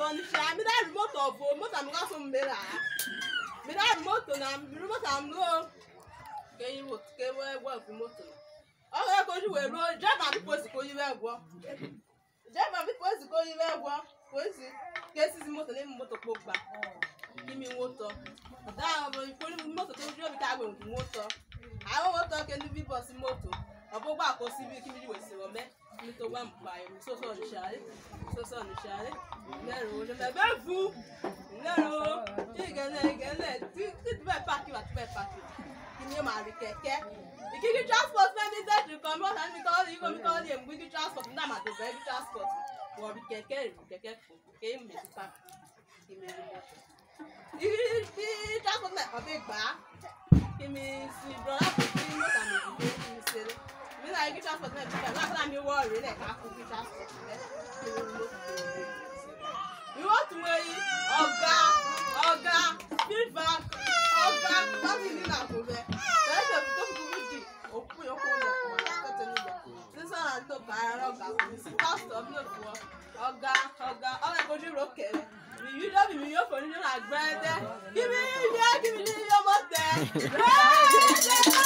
ni sha mi da remote of motor am ga so mbera mi da remote na remote am lo ke yi wo ke wo remote o ga ko ju we ro ja na bi post ko yi we gwo ja ma bi post ko yi we gwo ko si ke si motor le motor po gba ki mi motor da bo ko ni motor to ju bi ta gbe motor àwọn motor ke ni bi boss motor obo gba ko si bi ki mi we si wo me mi to wa mpa e so ni share lero le me bevu lero ti gele ti be park wa ti be park ki ni ma ri keke ikiki transport na ni that you come out and me call you we transport na ma do be transport wo ri keke ko ke mi ti park ki mi ri transport na o be gba ki mi si brother ko ti mo ta mi mi sere mi na ikiki transport na ti la mi wo re le ka ku ki transport you want to weigh Oga, feedback, Oga, that's in the lab, okay? That's a good movie. Open your phone, this one I took Oga, this is cost of no for Oga, all I go to okay. You love me, your phone, you're like bread. Give me your mother.